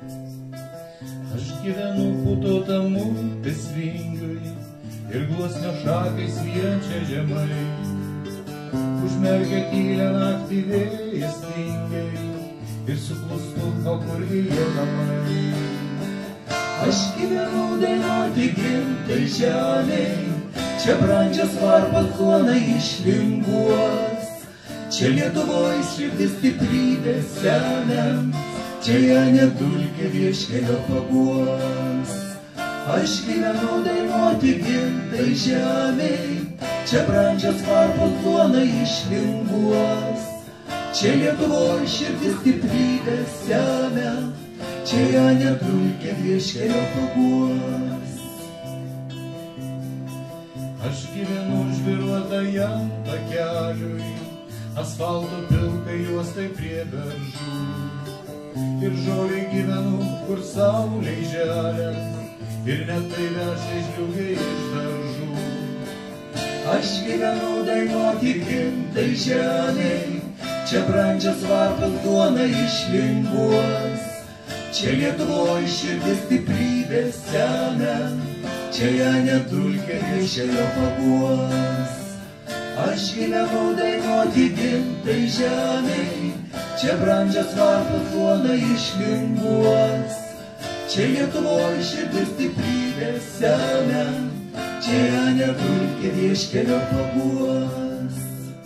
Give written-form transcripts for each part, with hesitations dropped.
Aš gyvenu putotam upės vingiui ir gluosnio šakais sviečia žemai. Užmergia tylią naktį vėjas tingiai ir suklustuko kur jie namai. Aš gyvenu dainuoti gimtai žemei, čia brandžios varpos duona išlinguos. Čia Lietuvoj širdis stiprybė semia, čia ją nedulkė vieškelio paguos. Aš gyvenu dainuoti gimtai žemei, čia brandžios varpos duona išlinguos. Čia Lietuvoj širdis stiprybė semia, čia ją nedulkė vieškelio paguos. Aš gyvenu žvyruotajam takeliui, asfalto pilkai juostai prie beržų. Ir žoliai gyvenu, kur saulei želia, ir net tai vežia žliugiai iš daržų. Aš gyvenu dainuoti gimtai žemei, čia brandžios varpos duona išlinguos. Čia Lietuvoj širdis stiprybė semia, čia ją nedulkė vieškelio paguos. Aš gyvenu dainuoti gimtai žemei, čia brandžios varpos duona išlinguos. Čia Lietuvoj širdis stiprybė semia, čia ją nedulkė vieškelio paguos.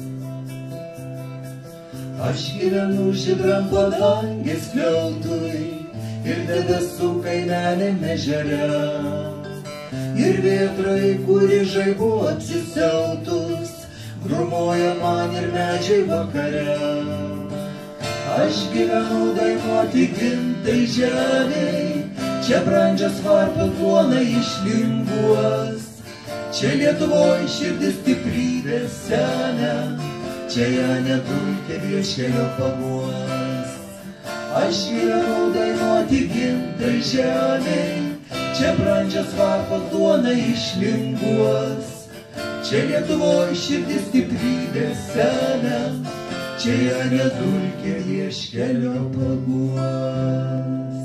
Aš gyvenu žydram padangės skliautui ir debesų kaimeliam ežere. Ir vėtrai, kuri žaibu apsisiautus, grūmoja man ir medžiai vakare. Aš gyvenu dainuoti gimtai žemei, čia brandžios varpos duona išlinguos. Čia Lietuvoj širdis stiprybė semia, čia ją nedulkė vieškelio paguos. Aš gyvenu dainuoti gimtai žemei, čia brandžios varpos duona išlinguos. Čia Lietuvoj širdis stiprybė semia, čia ją nedulkė vieškelio paguos.